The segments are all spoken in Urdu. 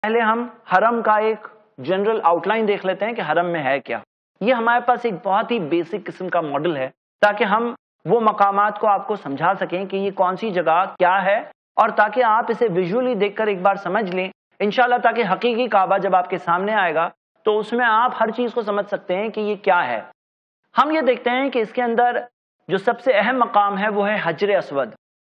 پہلے ہم حرم کا ایک جنرل آؤٹ لائن دیکھ لیتے ہیں کہ حرم میں ہے کیا. یہ ہمارے پاس ایک بہت ہی بیسک قسم کا ماڈل ہے تاکہ ہم وہ مقامات کو آپ کو سمجھا سکیں کہ یہ کون سی جگہ کیا ہے، اور تاکہ آپ اسے ویژولی دیکھ کر ایک بار سمجھ لیں انشاءاللہ، تاکہ حقیقی کعبہ جب آپ کے سامنے آئے گا تو اس میں آپ ہر چیز کو سمجھ سکتے ہیں کہ یہ کیا ہے. ہم یہ دیکھتے ہیں کہ اس کے اندر جو سب سے اہم مقام ہے وہ ہے حجر اسود.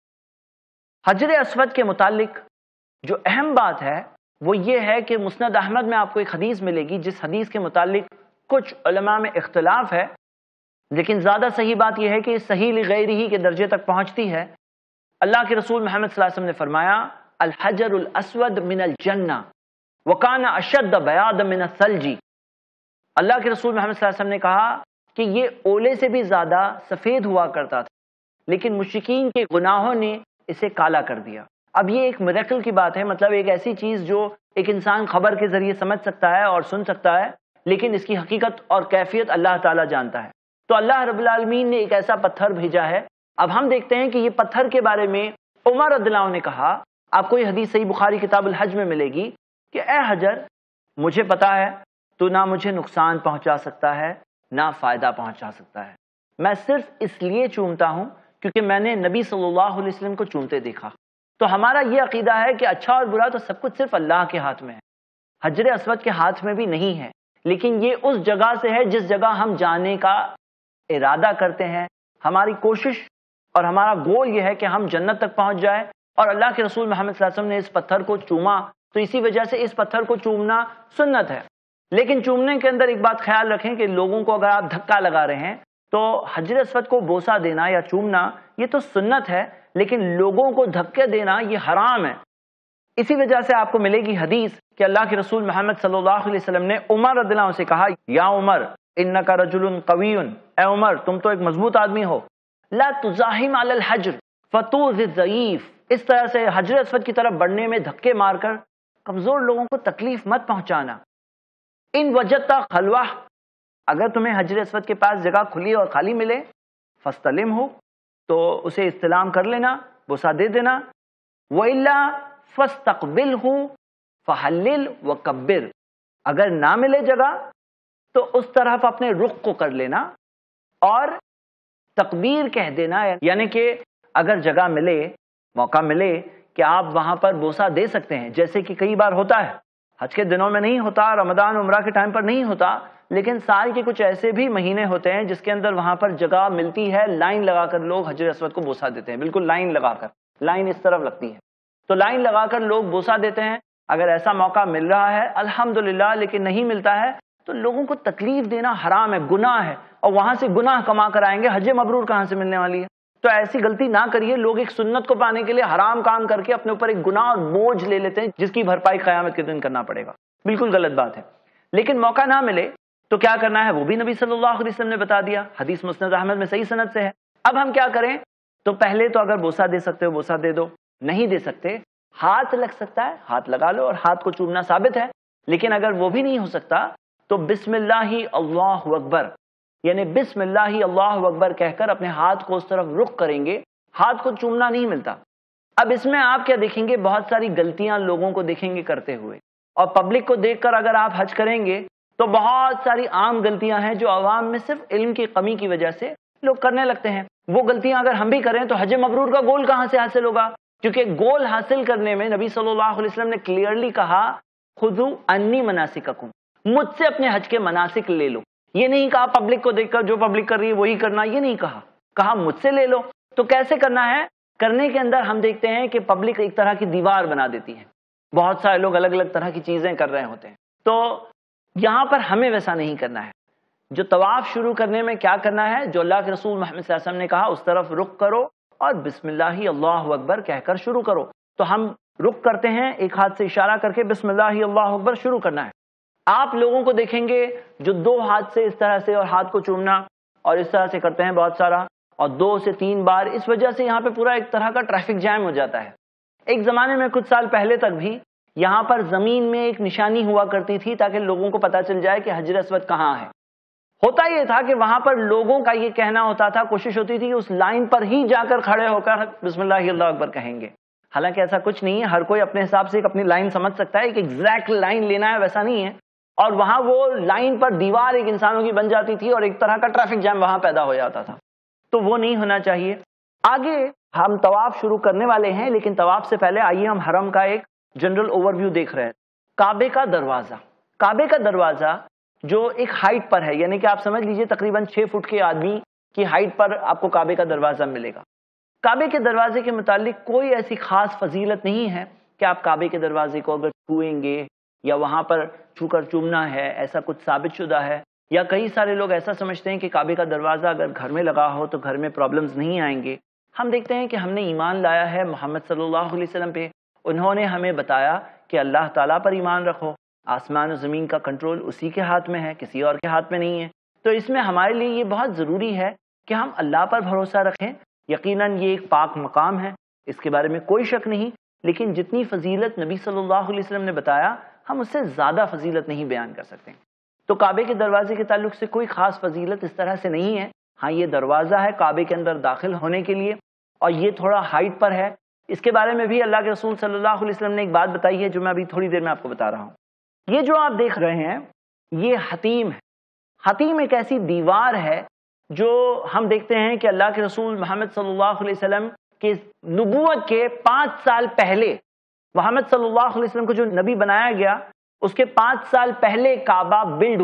حجر اسود کے متعلق جو اہم بات ہے وہ یہ ہے کہ مسند احمد میں آپ کو ایک حدیث ملے گی جس حدیث کے متعلق کچھ علماء میں اختلاف ہے، لیکن زیادہ صحیح بات یہ ہے کہ صحیح لغیر ہی کے درجے تک پہنچتی ہے. اللہ کے رسول محمد صلی اللہ علیہ وسلم نے فرمایا الحجر الاسود من الجنہ وکان اشد بیاض من الثلج. اللہ کے رسول محمد صلی اللہ علیہ وسلم نے کہا کہ یہ اولے سے بھی زیادہ سفید ہوا کرتا تھا، لیکن مشرکین کے گناہوں نے اسے کالا کر دیا. اب یہ ایک میریکل کی بات ہے، مطلب ایک ایسی چیز جو ایک انسان خبر کے ذریعے سمجھ سکتا ہے اور سن سکتا ہے، لیکن اس کی حقیقت اور کیفیت اللہ تعالیٰ جانتا ہے. تو اللہ رب العالمین نے ایک ایسا پتھر بھیجا ہے. اب ہم دیکھتے ہیں کہ یہ پتھر کے بارے میں عمر رضی اللہ عنہ نے کہا، آپ کو یہ حدیث صحیح بخاری کتاب الحج میں ملے گی کہ اے حجر، مجھے پتا ہے تو نہ مجھے نقصان پہنچا سکتا ہے نہ فائدہ پہنچا سکتا ہے، میں صرف اس لیے چومتا ہوں کیونکہ میں نے نبی صلی اللہ علیہ وسلم کو چومتے دیکھا. تو ہمارا یہ عقیدہ ہے کہ اچھا اور برا تو سب کچھ صرف اللہ کے ہاتھ میں ہے، حجر اسود کے ہاتھ میں بھی نہیں ہے، لیکن یہ اس جگہ سے ہے جس جگہ ہم جانے کا ارادہ کرتے ہیں. ہماری کوشش اور ہمارا گول یہ ہے کہ ہم جنت تک پہنچ جائیں، اور اللہ کے رسول محمد صلی اللہ علیہ وسلم نے اس پتھر کو چوما تو اسی وجہ سے اس پتھر کو چومنا سنت ہے. لیکن چومنے کے اندر ایک بات خیال رکھیں کہ لوگوں کو اگر آپ دھکا لگا رہے ہیں تو حجر اسود کو بوسہ دینا یا چومنا یہ تو سنت ہے، لیکن لوگوں کو دھکے دینا یہ حرام ہے. اسی وجہ سے آپ کو ملے گی حدیث کہ اللہ کے رسول محمد صلی اللہ علیہ وسلم نے عمر رضی اللہ عنہ سے کہا یا عمر انک رجل قوی، اے عمر تم تو ایک مضبوط آدمی ہو، لا تزاحم علی الحجر فتؤذی الضعیف. اس طرح سے حجر اسود کی طرف بڑھنے میں دھکے مار کر کمزور لوگوں کو تکلیف مت پہنچانا. ان وجدت خلوہ، اگر تمہیں حجر اسود کے پاس جگہ کھلی اور خالی ملے فاستلم ہو تو اسے استلام کر لینا، بوسہ دے دینا. وَإِلَّا فَاسْتَقْبِلْهُ فَحَلِّلْ وَكَبِّرْ، اگر نہ ملے جگہ تو اس طرف اپنے رخ کو کر لینا اور تکبیر کہہ دینا. یعنی کہ اگر جگہ ملے، موقع ملے کہ آپ وہاں پر بوسہ دے سکتے ہیں، جیسے کہ کئی بار ہوتا ہے، حج کے دنوں میں نہیں ہوتا، رمضان عمرہ کے ٹائم پر نہیں ہوتا، لیکن سال کے کچھ ایسے بھی مہینے ہوتے ہیں جس کے اندر وہاں پر جگہ ملتی ہے، لائن لگا کر لوگ حجر اسود کو بوسہ دیتے ہیں. بالکل لائن لگا کر، لائن اس طرف لگتی ہے تو لائن لگا کر لوگ بوسہ دیتے ہیں. اگر ایسا موقع مل رہا ہے الحمدللہ، لیکن نہیں ملتا ہے تو لوگوں کو تکلیف دینا حرام ہے، گناہ ہے، اور وہاں سے گناہ کما کر آئیں گے، حج مبرور کہاں سے ملنے والی ہے. تو ایسی غلطی نہ کریے. لوگ ایک سنت کو پانے کے لیے حرام کام کر کے اپنے اوپر ایک گناہ اور بوجھ لے لیتے ہیں جس کی بھرپائی قیامت کے دن کرنا پڑے گا. بالکل غلط بات ہے. لیکن موقع نہ ملے تو کیا کرنا ہے وہ بھی نبی صلی اللہ علیہ وسلم نے بتا دیا، حدیث مسند احمد میں صحیح سند سے ہے. اب ہم کیا کریں؟ تو پہلے تو اگر بوسہ دے سکتے ہو بوسہ دے دو، نہیں دے سکتے ہاتھ لگ سکتا ہے، ہاتھ لگا لو، اور ہاتھ کو چومنا ثابت ہے. لیکن اگر وہ بھی نہیں ہو سکتا تو بسم اللہ اللہ اکبر، یعنی بسم اللہ اللہ اکبر کہہ کر اپنے ہاتھ کو اس طرف رخ کریں گے. ہاتھ کو چومنا نہیں ملتا. اب اس میں آپ کیا دیکھیں گے؟ بہت ساری غلطیاں لوگوں کو دیکھیں گے کرتے ہوئے، اور پبلک کو دیکھ کر اگر آپ حج کریں گے تو بہت ساری عام غلطیاں ہیں جو عوام میں صرف علم کی کمی کی وجہ سے لوگ کرنے لگتے ہیں. وہ غلطیاں اگر ہم بھی کریں تو حج مبرور کا گول کہاں سے حاصل ہوگا؟ کیونکہ گول حاصل کرنے میں نبی صلی اللہ علیہ وسلم نے کلیئرلی کہا خذوا انی مناسککم، مجھ سے اپنے حج کے مناسک لے لو. یہ نہیں کہا پبلک کو دیکھ کر جو پبلک کر رہی ہے وہی کرنا، یہ نہیں کہا، کہا مجھ سے لے لو. تو کیسے کرنا ہے؟ کرنے کے اندر ہم دیکھتے ہیں کہ پبلک ایک طرح کی دیوار بنا دیتی ہے، بہت سارے لوگ الگ الگ طرح کی چیزیں کر رہے ہوتے ہیں. تو یہاں پر ہمیں ویسا نہیں کرنا ہے. جو طواف شروع کرنے میں کیا کرنا ہے؟ جو اللہ کے رسول محمد صلی اللہ علیہ وسلم نے کہا اس طرف رخ کرو اور بسم اللہ اللہ اکبر کہہ کر شروع کرو. تو ہم رخ کرتے ہیں، ایک ہاتھ سے اشارہ کر کے بسم اللہ اللہ اکبر شروع کرنا ہے. آپ لوگوں کو دیکھیں گے جو دو ہاتھ سے اس طرح سے اور ہاتھ کو چومنا اور اس طرح سے کرتے ہیں بہت سارا، اور 2 سے 3 بار. اس وجہ سے یہاں پہ پورا ایک طرح کا ٹریفک جام ہو جاتا ہے. ایک زمانے میں کچھ سال پہلے تک بھی یہاں پر زمین میں ایک نشانی ہوا کرتی تھی تاکہ لوگوں کو پتا چل جائے کہ حجر اسود کہاں ہے. ہوتا یہ تھا کہ وہاں پر لوگوں کا یہ کہنا ہوتا تھا، کوشش ہوتی تھی کہ اس لائن پر ہی جا کر کھڑے ہو کر بسم اللہ اللہ اکبر کہیں گے. حالانکہ ایسا کچھ نہیں ہے، ہر کوئی اپنے حساب سے ایک اپنی لائن سمجھ سکتا ہے، ایک ایگزیکٹ لائن لینا ہے ویسا نہیں ہے، اور وہاں وہ لائن پر دیوار ایک انسانوں کی بن جاتی تھی اور ایک طرح کا ٹریفک جام وہاں پیدا ہو جاتا تھا، تو وہ نہیں ہونا چاہیے۔ آگے ہم طواف شروع کرنے والے ہیں، لیکن طواف سے پہلے آئیے ہم حرم کا ایک جنرل اوور ویو دیکھ رہے ہیں۔ کعبے کا دروازہ، کعبے کا دروازہ جو ایک ہائٹ پر ہے، یعنی کہ آپ سمجھ لیجئے تقریباً 6 فٹ کے آدمی کی ہائٹ پر آپ کو کعبے کا دروازہ ملے گا۔ کعبے کے دروازے کے متعلق کوئی ایسی خاص فضیلت نہیں ہے کہ آپ کعبے کے دروازے کو اگر چھوئیں گے یا وہاں پر چھو کر چومنا ہے، ایسا کچھ ثابت شدہ ہے، یا کئی سارے لوگ ایسا سمجھتے ہیں کہ کعبے کا دروازہ اگر گھر میں لگا ہو تو گھر میں پرابلمز نہیں آئیں گے۔ ہم دیکھتے ہیں کہ ہم نے ایمان لایا ہے محمد صلی اللہ علیہ وسلم پہ، انہوں نے ہمیں بتایا کہ اللہ تعالیٰ پر ایمان رکھو، آسمان و زمین کا کنٹرول اسی کے ہاتھ میں ہے، کسی اور کے ہاتھ میں نہیں ہے، تو اس میں ہمارے لیے یہ بہت ضروری ہے کہ ہم اللہ پر بھروسہ رکھیں۔ یقیناً یہ ایک پاک مقام ہے، اس کے بارے میں کوئی شک نہیں، لیکن جتنی فضیلت نبی صلی اللہ علیہ وسلم نے بتایا ہم اس سے زیادہ فضیلت نہیں بیان کر سکتے۔ تو کعبے کے دروازے کے تعلق سے کوئی خاص فضیلت اس طرح سے نہیں ہے، ہاں یہ دروازہ ہے کعبے کے اندر داخل ہونے کے لیے، اور یہ تھوڑا ہائٹ پر ہے۔ اس کے بارے میں بھی اللہ کے رسول صلی اللہ علیہ وسلم نے ایک بات بتائی ہے جو میں ابھی تھوڑی دیر میں آپ کو بتا رہا ہوں۔ یہ جو آپ دیکھ رہے ہیں یہ حتیم ہے۔ حتیم ایک ایسی دیوار ہے جو ہم دیکھتے ہیں کہ اللہ کے رسول محمد صلی اللہ علیہ وسلم کی نبوت کے 5 سال پہلے، محمد صلی اللہ علیہ وسلم کو جو نبی بنایا گیا اس کے 5 سال پہلے کعبہ بلڈ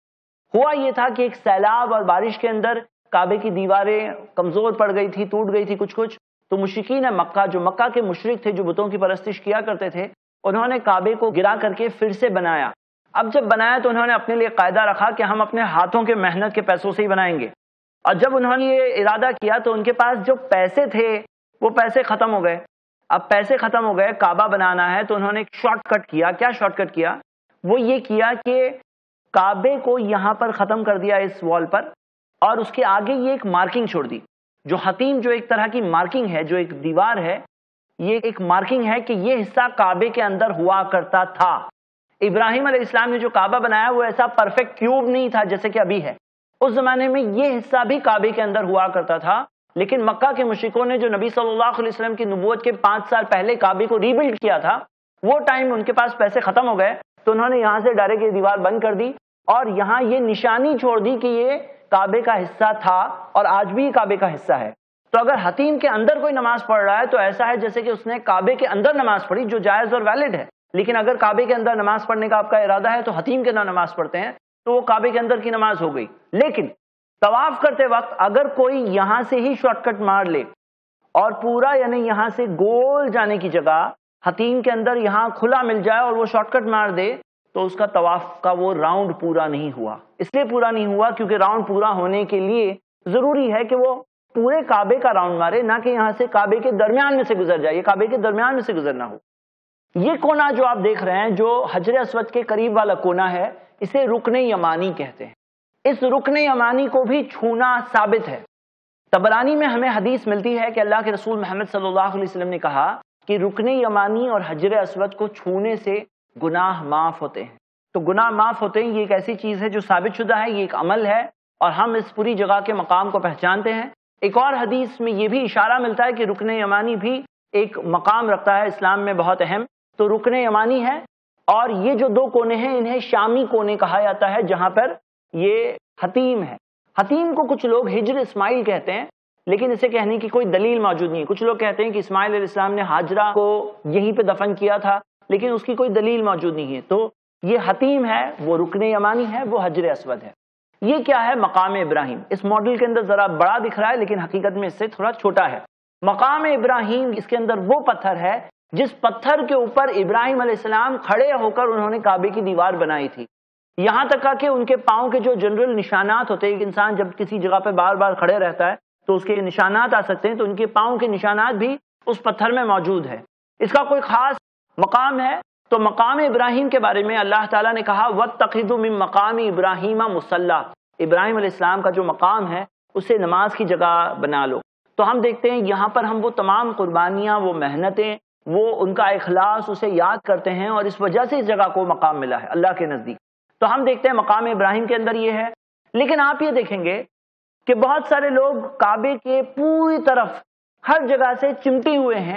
ہوا یہ تھا کہ ایک سیلاب اور بارش کے اندر کعبے کی دیواریں کمزور پڑ گئی تھی، ٹوٹ گئی تھی کچھ، تو مشرکین مکہ جو مکہ کے مشرک تھے جو بتوں کی پرستش کیا کرتے تھے، انہوں نے کعبے کو گرا کر کے پھر سے بنایا۔ اب جب بنایا تو انہوں نے اپنے لیے قاعدہ رکھا کہ ہم اپنے ہاتھوں کے محنت کے پیسوں سے ہی بنائیں گے، اور جب انہوں نے یہ ارادہ کیا تو ان کے پاس جو پیسے تھے وہ پیسے ختم ہو گئے۔ اب پیسے ختم ہو گئے، کعبہ بنانا ہے، تو انہوں نے ایک شارٹ کٹ کیا۔ کیا شارٹ کٹ کیا؟ وہ یہ کیا کہ کعبے کو یہاں پر ختم کر دیا اس وال پر، اور اس کے آگے یہ ایک مارکنگ چھوڑ دی، جو حتیم جو ایک طرح کی مارکنگ ہے، جو ایک دیوار ہے، یہ ایک مارکنگ ہے کہ یہ حصہ کعبے کے اندر ہوا کرتا تھا۔ ابراہیم علیہ السلام نے جو کعبہ بنایا وہ ایسا پرفیکٹ کیوب نہیں تھا جیسے کہ ابھی ہے، اس زمانے میں یہ حصہ بھی کعبے کے اندر ہوا کرتا تھا، لیکن مکہ کے مشرکوں نے جو نبی صلی اللہ علیہ وسلم کی نبوت کے 5 سال پہلے کعبے کو ری بلڈ کیا تھا، وہ ٹائم ان کے پاس پیسے ختم ہو گئے، تو انہوں نے یہاں سے ڈائریکٹ یہ دیوار بند کر دی اور یہاں یہ نشانی چھوڑ دی کہ یہ کعبے کا حصہ تھا اور آج بھی یہ کعبے کا حصہ ہے۔ تو اگر حتیم کے اندر کوئی نماز پڑھ رہا ہے تو ایسا ہے جیسے کہ اس نے کعبے کے اندر نماز پڑھی، جو جائز اور ویلڈ ہے، لیکن اگر کعبے کے اندر نماز پڑھنے کا آپ کا ارادہ ہے تو حتیم کے اندر نماز پڑھتے ہیں تو وہ کعبے کے اندر کی نماز ہو گئی۔ لیکن طواف کرتے وقت اگر کوئی یہاں سے ہی شارٹ کٹ مار لے اور پورا یعنی یہاں سے گول جانے کی جگہ حتیم کے اندر یہاں کھلا مل جائے اور وہ شارٹ کٹ مار دے تو اس کا طواف کا وہ راؤنڈ پورا نہیں ہوا۔ اس لیے پورا نہیں ہوا کیونکہ راؤنڈ پورا ہونے کے لیے ضروری ہے کہ وہ پورے کعبے کا راؤنڈ مارے، نہ کہ یہاں سے کعبے کے درمیان میں سے گزر جائے، یہ کعبے کے درمیان میں سے گزرنا ہو۔ یہ کونا جو آپ دیکھ رہے ہیں جو حجر اسود کے قریب والا کونا ہے، اسے رکن یمانی کہتے ہیں۔ اس رکن یمانی کو بھی چھونا ثابت ہے۔ طبرانی میں ہمیں حدیث ملتی ہے کہ اللہ کے رسول محمد صلی اللہ علیہ وسلم نے کہا کہ رکن یمانی اور حجر اسود کو چھونے سے گناہ معاف ہوتے ہیں۔ تو گناہ معاف ہوتے ہیں، یہ ایک ایسی چیز ہے جو ثابت شدہ ہے، یہ ایک عمل ہے اور ہم اس پوری جگہ کے مقام کو پہچانتے ہیں۔ ایک اور حدیث میں یہ بھی اشارہ ملتا ہے کہ رکن یمانی بھی ایک مقام رکھتا ہے اسلام میں بہت اہم۔ تو رکن یمانی ہے، اور یہ جو 2 کونے ہیں انہیں شامی کونے کہا جاتا ہے جہاں پر یہ حتیم ہے۔ حتیم کو کچھ لوگ ہجر اسماعیل کہتے ہیں، لیکن اسے کہنے کی کوئی دلیل موجود نہیں ہے۔ کچھ لوگ کہتے ہیں کہ اسماعیل علیہ السلام نے ہاجرہ کو یہیں پہ دفن کیا تھا، لیکن اس کی کوئی دلیل موجود نہیں ہے۔ تو یہ حتیم ہے، وہ رکن یمانی ہے، وہ حجر اسود ہے۔ یہ کیا ہے؟ مقام ابراہیم۔ اس ماڈل کے اندر ذرا بڑا دکھ رہا ہے لیکن حقیقت میں اس سے تھوڑا چھوٹا ہے۔ مقام ابراہیم اس کے اندر وہ پتھر ہے جس پتھر کے اوپر ابراہیم علیہ السلام کھڑے ہو کر انہوں نے کعبے کی دیوار بنائی تھی۔ یہاں تک کہ ان کے پاؤں کے جو جنرل نشانات ہوتے ہیں، ایک انسان جب کسی جگہ پہ بار بار کھڑے رہتا ہے تو اس کے نشانات آ سکتے ہیں، تو ان کے پاؤں کے نشانات بھی اس پتھر میں موجود ہے۔ اس کا کوئی خاص مقام ہے تو مقام ابراہیم کے بارے میں اللہ تعالیٰ نے کہا وَاتَّخِذُوا مِن مَّقَامِ إِبْرَاهِيمَ مُصَلًّى، ابراہیم علیہ السلام کا جو مقام ہے اسے نماز کی جگہ بنا لو۔ تو ہم دیکھتے ہیں یہاں پر ہم وہ تمام قربانیاں، وہ محنتیں، وہ ان کا اخلاص اسے یاد کرتے ہیں اور اس وجہ سے اس جگہ کو مقام ملا ہے اللہ کے نزدیک۔ تو ہم دیکھتے ہیں مقام ابراہیم کے اندر یہ ہے۔ لیکن آپ یہ دیکھیں گے کہ بہت سارے لوگ کعبے کے پوری طرف ہر جگہ سے چمٹے ہوئے ہیں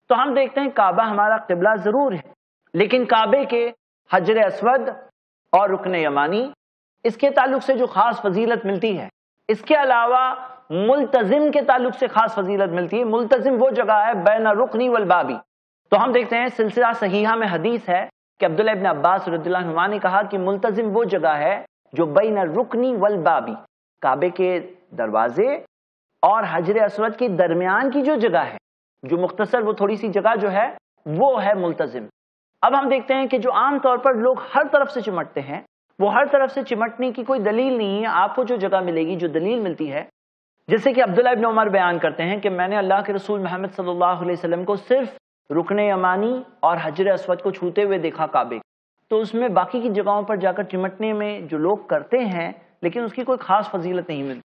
تو ہم دیکھتے ہیں کعبہ ہمارا قبلہ ضرور ہے، لیکن کعبے کے حجر اسود اور رکن یمانی اس کے تعلق سے جو خاص فضیلت ملتی ہے، اس کے علاوہ ملتزم کے تعلق سے خاص فضیلت ملتی ہے۔ ملتزم وہ جگہ ہے بین رکنی والبابی۔ تو ہم دیکھتے ہیں سلسلہ صحیحہ میں حدیث ہے کہ عبداللہ ابن عباس رضی اللہ عنہ نے کہا کہ ملتزم وہ جگہ ہے جو بین رکنی والبابی، کعبے کے دروازے اور حجر اسود کے درمیان کی جو جگہ ہے، جو مختصر وہ تھوڑی سی جگہ جو ہے وہ ہے ملتزم۔ اب ہم دیکھتے ہیں کہ جو عام طور پر لوگ ہر طرف سے چمٹتے ہیں، وہ ہر طرف سے چمٹنے کی کوئی دلیل نہیں ہے۔ آپ کو جو جگہ ملے گی، جو دلیل ملتی ہے، جیسے کہ عبداللہ ابن عمر بیان کرتے ہیں کہ میں نے اللہ کے رسول محمد صلی اللہ علیہ وسلم کو صرف رکن یمانی اور حجر اسود کو چھوتے ہوئے دیکھا کعبے، تو اس میں باقی کی جگہوں پر جا کر چمٹنے میں جو لوگ کرتے ہیں لیکن اس کی کوئی خاص فضیلت نہیں ملتی۔